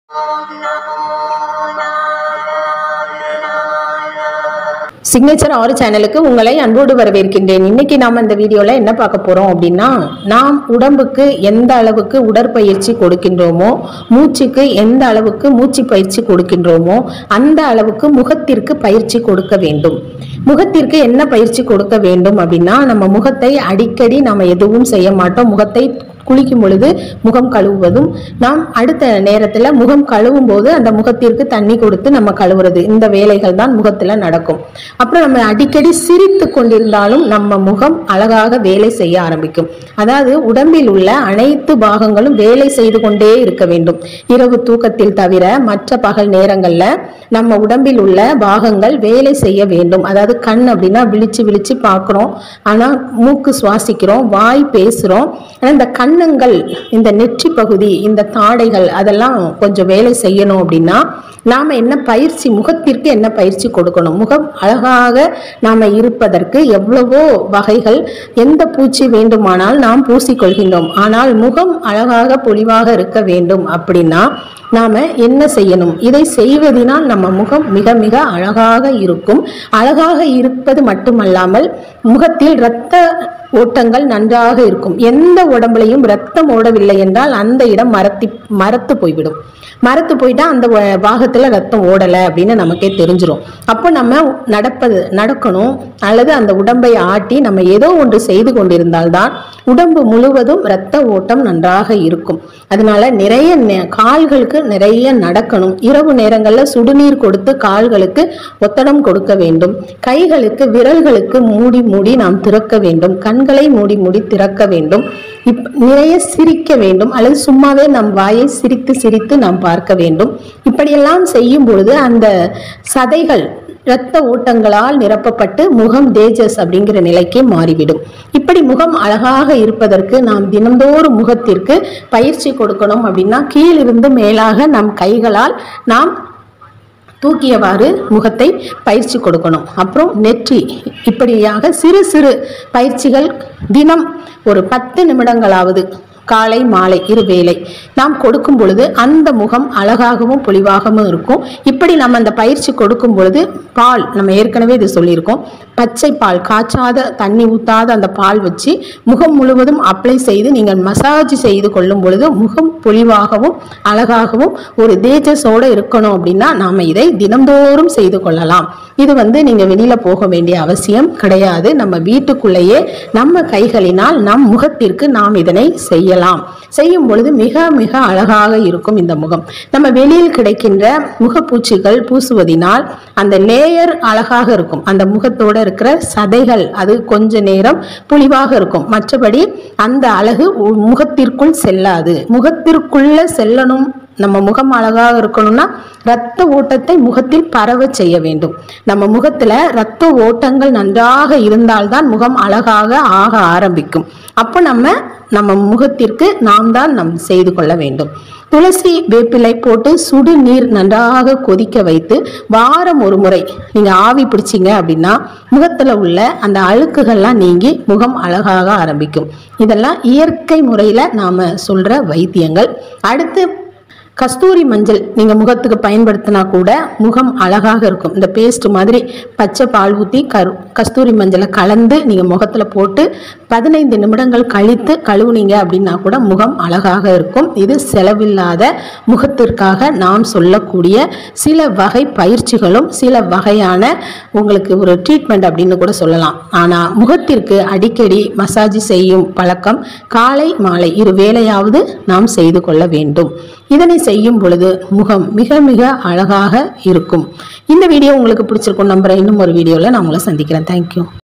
Signature 6 சேனலுக்கு உங்களை அன்போடு வரவேற்கின்றேன். இன்னைக்கு நாம இந்த வீடியோல என்ன பார்க்க போறோம் அப்படின்னா, நாம் உடம்புக்கு எந்த அளவுக்கு உடற்பயிற்சி கொடுக்கின்றோமோ, மூச்சுக்கு எந்த அளவுக்கு மூச்சு பயிற்சி கொடுக்கின்றோமோ அந்த அளவுக்கு முகத்திற்கு பயிற்சி கொடுக்க வேண்டும். முகத்திற்கு என்ன பயிற்சி கொடுக்க வேண்டும் அப்படின்னா, நம்ம முகத்தை அடிக்கடி நம்ம எதுவும் செய்ய மாட்டோம். முகத்தை குளிக்கும் பொழுது முகம் கழுவுவதும், நாம் அடுத்த நேரத்துல முகம் கழுவும் போது அந்த முகத்திற்கு தண்ணி கொடுத்து நம்ம கழுவுறது, இந்த வேலைகள் தான் முகத்துல நடக்கும். அப்புறம் நம்ம அடிக்கடி சிரித்து கொண்டிருந்தாலும் நம்ம முகம் அழகாக வேலை செய்ய ஆரம்பிக்கும். அதாவது உடம்பில் உள்ள அனைத்து பாகங்களும் வேலை செய்து கொண்டே இருக்க வேண்டும். இரவு தூக்கத்தில் தவிர மற்ற பகல் நேரங்கள்ல நம்ம உடம்பில் உள்ள பாகங்கள் வேலை செய்ய வேண்டும். அதாவது கண் அப்படின்னா விழிச்சு விழிச்சு பார்க்கிறோம், ஆனா மூக்கு சுவாசிக்கிறோம், வாய் பேசுறோம். ஆனா இந்த கண்ணங்கள், இந்த நெற்றி பகுதி, இந்த தாடைகள் அதெல்லாம் கொஞ்சம் வேலை செய்யணும். அப்படின்னா நாம என்ன பயிற்சி, முகத்திற்கு என்ன பயிற்சி கொடுக்கணும்? முகம் அழகாக நாம இருப்பதற்கு எவ்வளவோ வகைகள், எந்த பூச்சி வேண்டுமானால் நாம் பூசிக்கொள்கின்றோம். ஆனால் முகம் அழகாக பொலிவாக இருக்க வேண்டும் அப்படின்னா நாம என்ன செய்யணும்? இதை செய்வதனால் நம்ம முகம் மிக மிக அழகாக இருக்கும். அழகாக இருப்பது மட்டுமல்லாமல் முகத்தில் இரத்த ஓட்டங்கள் நன்றாக இருக்கும். எந்த உடம்புலையும் ரத்தம் ஓடவில்லை என்றால் அந்த இடம் மரத்து போய்விடும். மரத்து போயிட்டா அந்த பாகத்துல ரத்தம் ஓடலை அப்படின்னு நமக்கே தெரிஞ்சிடும். அப்போ நம்ம நடக்கணும், அல்லது அந்த உடம்பை ஆட்டி நம்ம ஏதோ ஒன்று செய்து கொண்டிருந்தால்தான் உடம்பு முழுவதும் இரத்த ஓட்டம் நன்றாக இருக்கும். அதனால நிறைய கால்களுக்கு நிறைய நடக்கணும். இரவு நேரங்கள்ல சுடுநீர் கொடுத்து கால்களுக்கு ஒத்தடம் கொடுக்க வேண்டும். கைகளுக்கு விரல்களுக்கு மூடி மூடி நாம் திறக்க வேண்டும். கண்களை மூடி மூடி திறக்க வேண்டும். நிறைய சிரிக்க வேண்டும், அல்லது சும்மாவே நம் வாயை சிரித்து சிரித்து நாம் பார்க்க வேண்டும். இப்படியெல்லாம் செய்யும் பொழுது அந்த சதைகள் இரத்த ஓட்டங்களால் நிரப்பப்பட்டு முகம் தேஜஸ் அப்படிங்கிற நிலைக்கு மாறிவிடும். இப்படி முகம் அழகாக இருப்பதற்கு நாம் தினந்தோறும் முகத்திற்கு பயிற்சி கொடுக்கணும். அப்படின்னா கீழிருந்து மேலாக நம் கைகளால் நாம் தூக்கியவாறு முகத்தை பயிற்சி கொடுக்கணும். அப்புறம் நெற்றி, இப்படியாக சிறு சிறு பயிற்சிகள் தினம் ஒரு 10 நிமிடங்களாவது காலை மாலை இருவேளை நாம் கொடுக்கும் பொழுது அந்த முகம் அழகாகவும் பொலிவாகவும் இருக்கும். இப்படி நம்ம அந்த பயிற்சி கொடுக்கும் பொழுது பால், நம்ம ஏற்கனவே இது சொல்லியிருக்கோம், பச்சை பால், காய்ச்சாத தண்ணி ஊத்தாத அந்த பால் வச்சு முகம் முழுவதும் அப்ளை செய்து நீங்கள் மசாஜ் செய்து கொள்ளும் பொழுது முகம் பொலிவாகவும் அழகாகவும் ஒரு தேஜஸோடு இருக்கணும். அப்படின்னா நாம இதை தினந்தோறும் செய்து கொள்ளலாம். இது நீங்க வெளியில போக வேண்டிய அவசியம் கிடையாது. நம்ம வீட்டுக்குள்ளேயே நம்ம கைகளினால் நம் முகத்திற்கு நாம் இதனை செய்யும் பொழுது மிக மிக அழகாக இருக்கும் இந்த முகம். நம்ம வெளியில் கிடைக்கின்ற முகப்பூச்சிகள் பூசுவதினால் அந்த லேயர் அழகாக இருக்கும். அந்த முகத்தோட இருக்கிற சதைகள் அது கொஞ்ச நேரம் புலிவாக இருக்கும். மற்றபடி அந்த அழகு முகத்திற்குள் செல்லாது. முகத்திற்குள்ள செல்லணும், நம்ம முகம் அழகாக இருக்கணும்னா இரத்த ஓட்டத்தை முகத்தில் பரவ செய்ய வேண்டும். நம்ம முகத்துல இரத்த ஓட்டங்கள் நன்றாக இருந்தால்தான் முகம் அழகாக ஆக ஆரம்பிக்கும். அப்போ நம்ம முகத்திற்கு நாம் தான் செய்து கொள்ள வேண்டும். துளசி வேப்பிலை போட்டு சுடு நீர் நன்றாக கொதிக்க வைத்து வாரம் ஒரு முறை நீங்க ஆவி பிடிச்சிங்க அப்படின்னா முகத்துல உள்ள அந்த அழுக்குகள்லாம் நீங்கி முகம் அழகாக ஆரம்பிக்கும். இதெல்லாம் இயற்கை முறையில நாம சொல்ற வைத்தியங்கள். அடுத்து கஸ்தூரி மஞ்சள் நீங்க முகத்துக்கு பயன்படுத்தினா கூட முகம் அழகாக இருக்கும். இந்த பேஸ்ட் மாதிரி பச்சை பால் ஊற்றி கஸ்தூரி மஞ்சளை கலந்து நீங்க முகத்துல போட்டு 15 நிமிடங்கள் கழித்து கழுவுனீங்க அப்படின்னா கூட முகம் அழகாக இருக்கும். இது செலவில்லாத முகத்திற்காக நாம் சொல்லக்கூடிய சில வகை பயிற்சிகளும் சில வகையான உங்களுக்கு ஒரு ட்ரீட்மெண்ட் அப்படின்னு கூட சொல்லலாம். ஆனா முகத்திற்கு அடிக்கடி மசாஜ் செய்யும் பழக்கம் காலை மாலை இருவேளையாவது நாம் செய்து கொள்ள வேண்டும். இதனை செய்யும் பொழுது முகம் மிக மிக அழகாக இருக்கும். இந்த வீடியோ உங்களுக்கு பிடிச்சிருக்கும் நம்புறேன். இன்னும் ஒரு வீடியோல நான் உங்களை சந்திக்கிறேன். தேங்க்யூ.